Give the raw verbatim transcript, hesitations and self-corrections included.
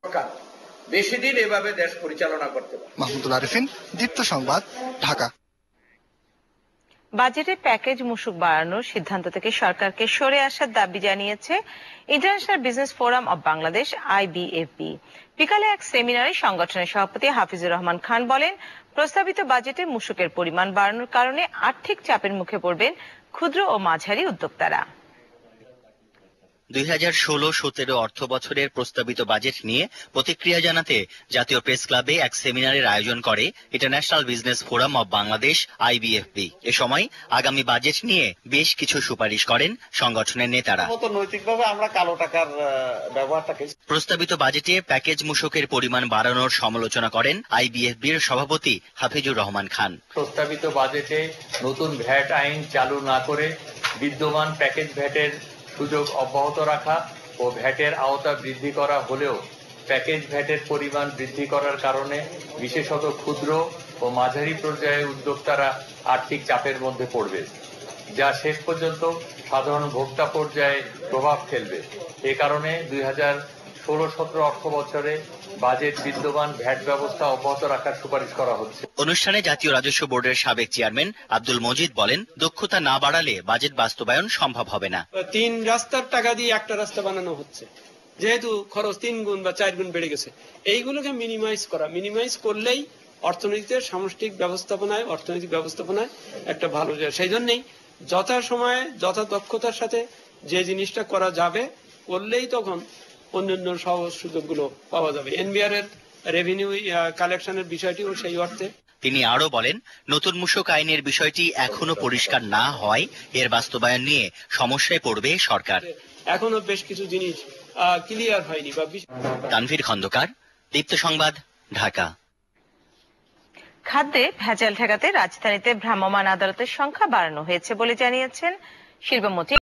বেশি দিন এভাবে দেশ পরিচালনা করতে পারে। মাহমুদুল আরিফিন, দীপ্ত সংবাদ, ঢাকা। বাজেটে প্যাকেজ মূসক বাড়ানোর সিদ্ধান্ত থেকে সরকারকে সরে আসার দাবি জানিয়েছে international business forum of Bangladesh IBFB. বিকালে এক সেমিনারে সংগঠনের সভাপতি হাফিজুর রহমান খান বলেন, প্রস্তাবিত বাজেটে মূসকের পরিমাণ বাড়ানোর কারণে আর্থিক চাপের মুখে পড়বেন ক্ষুদ্র ও মাঝারি উদ্যোক্তারা। দুই হাজার ষোলো সতেরো অর্থ বছরের প্রস্তাবিত বাজেট নিয়ে প্রতিক্রিয়া জানাতে জাতীয় প্রেস ক্লাবে এক সেমিনারের আয়োজন করে international business forum of Bangladesh IBFB. এ সময় আগামী বাজেট নিয়ে বেশ কিছু সুপারিশ করেন সংগঠনের নেতারা। নৈতিকভাবে আমরা কালো টাকার ব্যবহারটাকে প্রস্তাবিত বাজেটে প্যাকেজ মূসকের পরিমাণ বাড়ানোর সমালোচনা করেন আইবিএফবির সভাপতি হাফিজুর রহমান খান। প্রস্তাবিত বাজেটে নতুন ভ্যাট আইন চালু না করে বিদ্যমান প্যাকেজ ভ্যাটের সুযোগ অব্যাহত রাখা ও ভ্যাটের আওতা বৃদ্ধি করা হলেও প্যাকেজ ভ্যাটের পরিমাণ বৃদ্ধি করার কারণে বিশেষত ক্ষুদ্র ও মাঝারি পর্যায়ে উদ্যোক্তারা আর্থিক চাপের মধ্যে পড়বে, যা শেষ পর্যন্ত সাধারণ ভোক্তা পর্যায়ে প্রভাব ফেলবে। এ কারণে দুই হাজার ষোলো সতেরো অর্থ বছরে বাজেট বিদ্যমান ভ্যাট ব্যবস্থা অব্যাহত রাখার সুপারিশ করা হচ্ছে। অনুষ্ঠানে জাতীয় রাজস্ব বোর্ডের সাবেক চেয়ারম্যান আব্দুল মজিদ বলেন, দক্ষতা না বাড়ালে বাজেট বাস্তবায়ন সম্ভব হবে না। তিন রাস্তার টাকা দিয়ে একটা রাস্তা বানানো হচ্ছে, যেহেতু খরচ তিন গুণ বা চার গুণ বেড়ে গেছে। এইগুলোকে মিনিমাইজ করা, মিনিমাইজ করলেই অর্থনীতিতে সামষ্টিক ব্যবস্থাপনায় অর্থনৈতিক ব্যবস্থাপনায় একটা ভালো যায়। সেই জন্যই যথা সময়ে যথা দক্ষতার সাথে যে জিনিসটা করা যাবে করলেই তখন অন্যান্য সহজ সুযোগগুলো পাওয়া যাবে। এনবিআর এর রেভিনিউ কালেকশনের বিষয়টিও সেই অর্থে। তিনি আরো বলেন, নতুন মূসক আইনের বিষয়টি এখনো পরিষ্কার না হয় এর বাস্তবায়ন নিয়ে সমস্যায় পড়বে সরকার। এখনো বেশ কিছু জিনিস ক্লিয়ার হয়নি। বা তানভীর খন্দকার, দীপ্ত সংবাদ, ঢাকা। খাদ্যে ভেজাল ঠেকাতে রাজধানীতে ভ্রাম্যমাণ আদালতের সংখ্যা বাড়ানো হয়েছে বলে জানিয়েছেন শিল্পমন্ত্রী